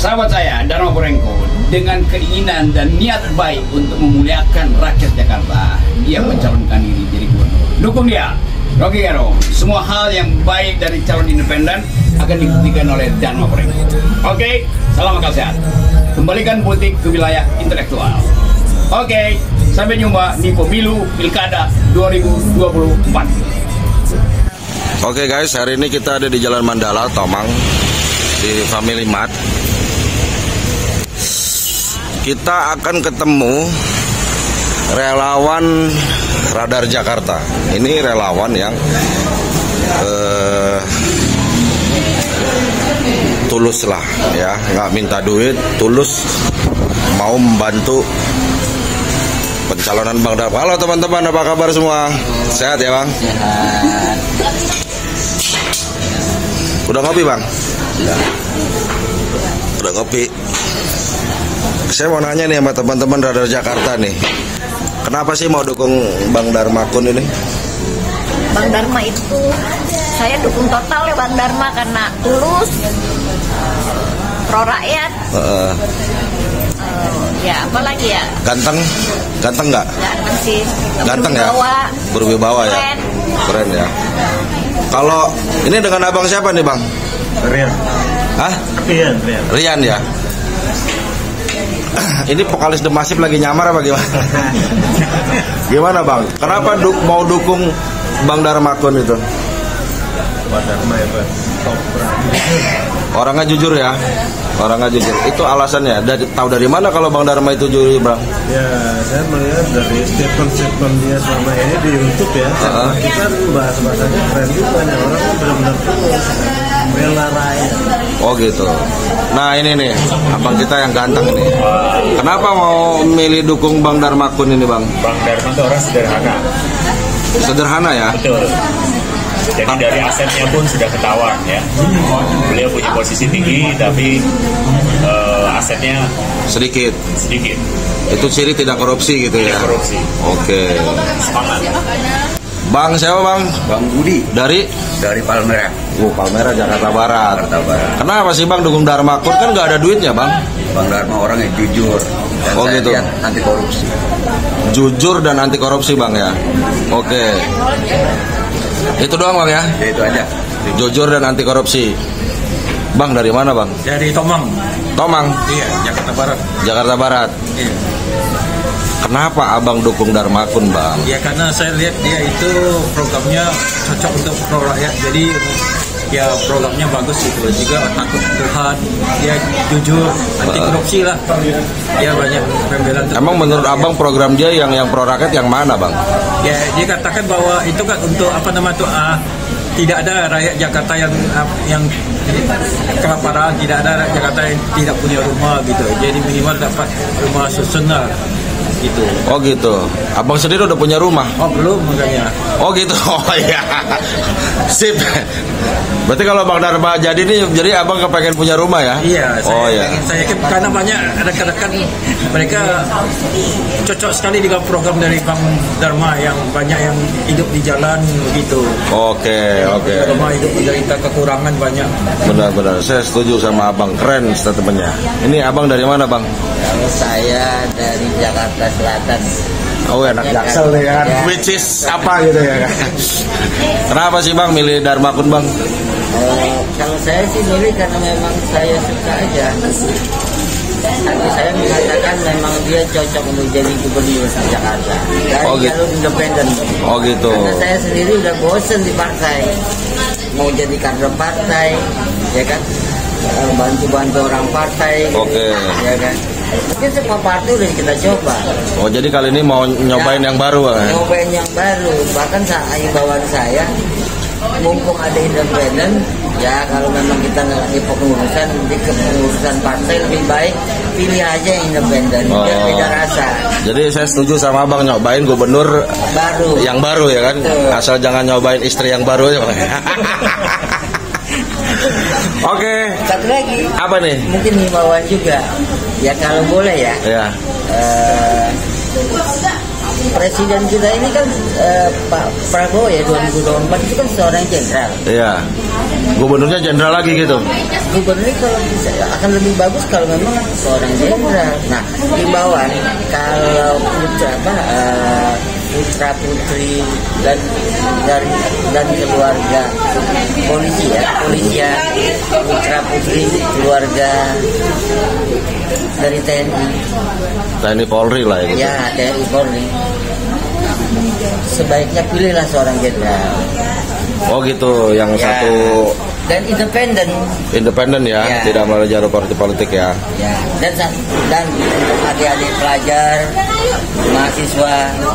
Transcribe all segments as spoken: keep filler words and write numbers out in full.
Sahabat saya, Dharma Porengko, dengan keinginan dan niat baik untuk memuliakan rakyat Jakarta, dia mencalonkan diri jadi gubernur. Dukung dia, Rocky Gerung. Semua hal yang baik dari calon independen akan dibuktikan oleh Dharma Porengko. Oke, salam akal sehat. Kembalikan politik ke wilayah intelektual. Oke, sampai jumpa di pemilu Pilkada dua ribu dua puluh empat. Oke guys, hari ini kita ada di Jalan Mandala, Tomang, di Family Mart. Kita akan ketemu relawan Radar Jakarta. Ini relawan yang eh, tulus lah ya, nggak minta duit, tulus mau membantu pencalonan Bang Dar. Halo teman-teman, apa kabar semua? Sehat ya Bang? Sehat. Udah ngopi Bang? Udah. Udah ngopi. Saya mau nanya nih sama teman-teman Radar Jakarta nih, kenapa sih mau dukung Bang Dharma Kun ini? Bang Dharma itu saya dukung total ya Bang Dharma, karena tulus, pro rakyat. Uh, uh, ya apalagi ya? Ganteng, ganteng nggak? Ganteng sih. Ganteng ya? Berwibawa. Berwibawa ya? Keren. Keren ya. Kalau ini dengan abang siapa nih Bang? Rian. Hah? Rian, Rian. Rian ya. Ini vokalis The Massive lagi nyamar apa gimana? Gimana Bang? Kenapa du mau dukung Bang Dharma Kun itu? Bang Dharma ya Pak. Top berani. Orangnya jujur ya. Orangnya jujur. Itu alasannya. Dari, tahu dari mana kalau Bang Dharma itu jujur Bang? Ya, saya melihat dari statement-statement dia selama ini di YouTube ya. Uh -huh. Kita bahas-bahasanya keren juga. Banyak orang kan benar-benar tulus, bela rakyat. Oh gitu. Nah ini nih, abang kita yang ganteng nih. Kenapa mau milih dukung Bang Dharma Kun ini Bang? Bang Dharma itu orang sederhana. Sederhana ya? Betul. Jadi dari asetnya pun sudah ketahuan ya. Beliau punya posisi tinggi tapi uh, asetnya sedikit. Sedikit. Itu ciri tidak korupsi gitu tidak ya? Korupsi. Oke. Semangat. Bang siapa Bang? Bang Budi Dari? dari Palmerah. Oh, Palmerah, Jakarta Barat. Jakarta Barat. Kenapa sih Bang dukung Dharma Kun? Kan nggak ada duitnya Bang. Bang Dharma orang yang jujur dan Oh, saya gitu. lihat anti korupsi. Jujur dan anti korupsi Bang ya. Oke. Itu doang Bang ya? Ya itu aja. Jujur dan anti korupsi. Bang dari mana Bang? Dari Tomang. Tomang. Iya, Jakarta Barat. Jakarta Barat. Iya. Kenapa abang dukung Dharma Kun Bang? Ya karena saya lihat dia itu programnya cocok untuk pro rakyat. Jadi ya programnya bagus gitu. Juga takut Tuhan, dia jujur, anti korupsi lah. Dia banyak pembelaan. Emang menurut abang program dia yang yang pro rakyat yang mana Bang? Ya dia katakan bahwa itu kan untuk apa nama tuh ah, tidak ada rakyat Jakarta yang ah, yang kelaparan, tidak ada rakyat Jakarta yang tidak punya rumah gitu. Jadi minimal dapat rumah susun lah. Gitu. Oh gitu. Abang sendiri udah punya rumah? Oh belum makanya. Oh gitu. Oh iya. Sip. Berarti kalau Bang Dharma jadi nih, jadi abang kepengen punya rumah ya? Iya. Saya, oh iya. Saya yakin karena banyak rekan-rekan mereka cocok sekali dengan program dari Bang Dharma yang banyak yang hidup di jalan gitu. Oke oke. Rumah hidup menderita kekurangan banyak. Benar-benar. Saya setuju sama abang. Keren statementnya. Ini abang dari mana Bang? Kalau saya dari Jakarta Selatan. Oh enak Jaksel nih kan, Ya. which is apa gitu ya kan? Kenapa sih Bang milih Dharma Kun Bang? Uh, kalau saya sih milih karena memang saya suka aja. Tapi saya mengatakan memang dia cocok untuk jadi gubernur Jakarta. Dari Oh, gitu. jalur independen. Oh gitu. Karena saya sendiri udah bosen di partai. Mau jadi kader partai, ya kan? Uh, Bantu-bantu orang partai. Oke. Ya kan? Mungkin semua partai udah kita coba. Oh jadi kali ini mau nyobain Ya, yang baru Bang? Nyobain yang baru. Bahkan saya imbauan saya, mumpung ada independen, ya kalau memang kita nggak lagi pengurusan, di kepengurusan partai lebih baik pilih aja yang independen, Oh. biar beda rasa. Jadi saya setuju sama Bang nyobain gubernur Baru. yang baru ya kan? Betul. Asal jangan nyobain istri yang baru aja Bang. Oke. Satu lagi. Apa nih? Mungkin himbauan juga. Ya kalau boleh ya. Ya. eh, Presiden kita ini kan eh, Pak Prabowo ya dua ribu dua puluh empat itu kan seorang jenderal. Iya. Gubernurnya jenderal lagi gitu. Gubernur kalau bisa akan lebih bagus kalau memang seorang jenderal. Nah, himbauan kalau putra apa uh, putra putri dan dari dan keluarga polisi ya polisi ya putra putri keluarga dari T N I T N I Polri lah ya gitu. ya T N I Polri sebaiknya pilihlah seorang jenderal. Oh gitu, yang Ya. satu Dan independen. independen ya, Ya. tidak melalui jalur partai politik ya. Ya, dan sa- dan untuk adik-adik pelajar, mahasiswa,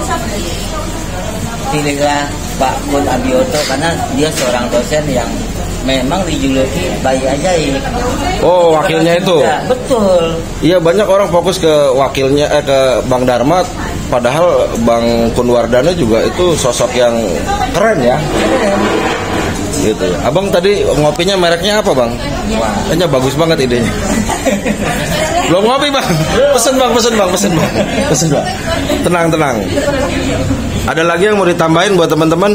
pilihlah Pak Kun Abioto karena dia seorang dosen yang memang dijuluki bayi ajaib. Oh, wakilnya itu. Ya, betul. Iya, banyak orang fokus ke wakilnya eh, ke Bang Dharma, padahal Bang Kunwardana juga itu sosok yang keren ya. Gitu ya. Abang tadi ngopinya mereknya apa, Bang? Kayaknya bagus banget idenya. Belum ngopi, Bang. Pesen, Bang, pesen, Bang, pesen, Bang. Pesen, Bang. Tenang, tenang. Ada lagi yang mau ditambahin buat teman-teman?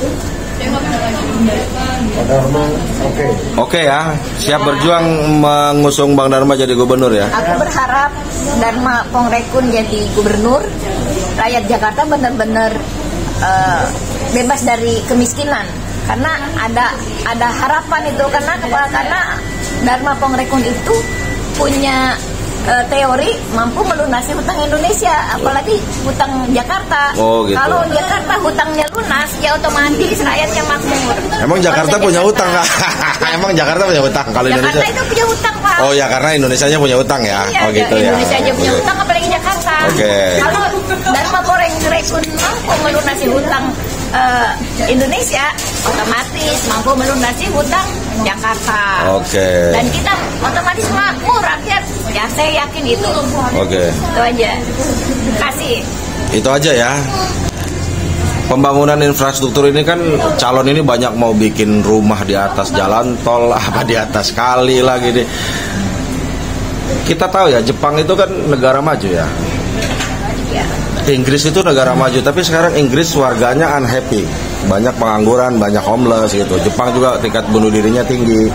Oke. Oke ya, siap berjuang mengusung Bang Dharma jadi gubernur ya. Aku berharap Dharma Pongrekun jadi gubernur, rakyat Jakarta benar-benar uh, bebas dari kemiskinan. Karena ada ada harapan itu karena karena Dharma Pongrekun itu punya uh, teori mampu melunasi hutang Indonesia, apalagi hutang Jakarta. Oh, gitu. Kalau Jakarta hutangnya lunas, ya otomatis rakyatnya makmur. Emang Jakarta Bangsa punya utang nggak? Emang Jakarta punya utang kalau Jakarta Indonesia? itu punya hutang, Pak. Oh ya, karena Indonesianya punya utang ya. Iya, Oh gitu ya. Indonesia aja punya hutang, apalagi Jakarta. Oke. Kalau Dharma Pongrekun mampu melunasi hutang eh, Indonesia, otomatis mampu melunasi hutang Jakarta. Oke. Dan kita otomatis makmur rakyat. Ya, saya yakin itu. Oke. Itu aja. Kasih. Itu aja ya. Pembangunan infrastruktur ini kan calon ini banyak mau bikin rumah di atas jalan tol apa di atas kali lagi nih. Kita tahu ya Jepang itu kan negara maju ya. Ya. Inggris itu negara maju, tapi sekarang Inggris warganya unhappy, banyak pengangguran, banyak homeless gitu. Jepang juga tingkat bunuh dirinya tinggi.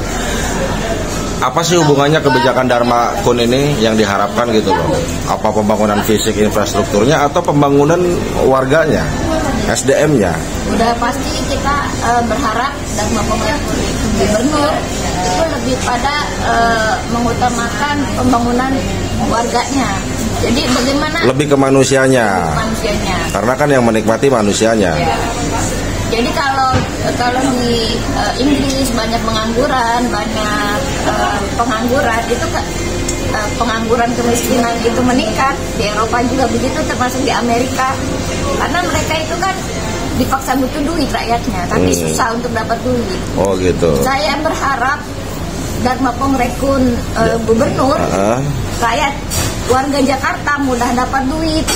Apa sih hubungannya kebijakan Dharma Kun ini yang diharapkan gitu loh? Apa pembangunan fisik infrastrukturnya atau pembangunan warganya, S D M-nya? Udah pasti kita eh, berharap Dharma Pongrekun gubernur itu lebih pada eh, mengutamakan pembangunan warganya. Jadi bagaimana Lebih ke manusianya, manusianya? karena kan yang menikmati manusianya. Ya. Jadi kalau kalau di uh, Inggris banyak pengangguran, banyak uh, pengangguran itu kan uh, pengangguran kemiskinan itu meningkat. Di Eropa juga begitu, termasuk di Amerika. Karena mereka itu kan dipaksa butuh duit rakyatnya, tapi Hmm. susah untuk dapat duit. Oh gitu. Saya berharap Dharma Pongrekun uh, gubernur, Ah, rakyat warga Jakarta mudah dapat duit.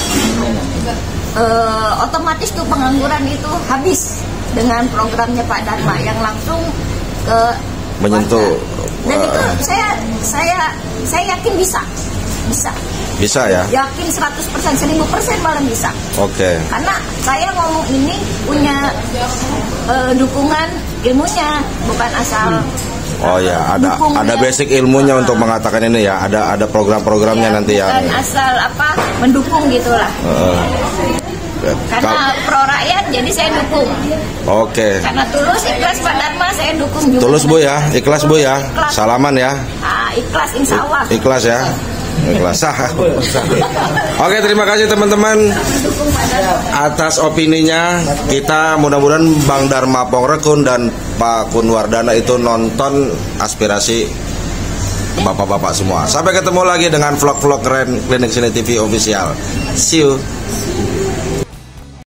Uh, otomatis tuh pengangguran itu habis dengan programnya Pak Dharma yang langsung ke menyentuh. warga. Dan itu saya saya saya yakin bisa bisa Bisa ya. yakin seratus persen seribu persen malah bisa Oke. karena saya ngomong ini punya uh, dukungan ilmunya, bukan asal Oh ya, ada dukungnya. ada basic ilmunya untuk mengatakan ini ya. Ada ada program-programnya Ya, nanti ya. bukan asal apa mendukung gitulah. Karena pro rakyat jadi saya dukung. Oke. Karena tulus ikhlas Pak Dharma saya dukung juga. Tulus Bu ya, ikhlas Bu ya. Salaman ya. Ah, ikhlas insya Allah. Ikhlas ya. Ikhlas. Oke, terima kasih teman-teman atas opininya. Kita mudah-mudahan Bang Dharma Pongrekun dan Pak Kunwardana itu nonton aspirasi bapak-bapak semua. Sampai ketemu lagi dengan vlog-vlog keren Klinik Sini T V official. See you.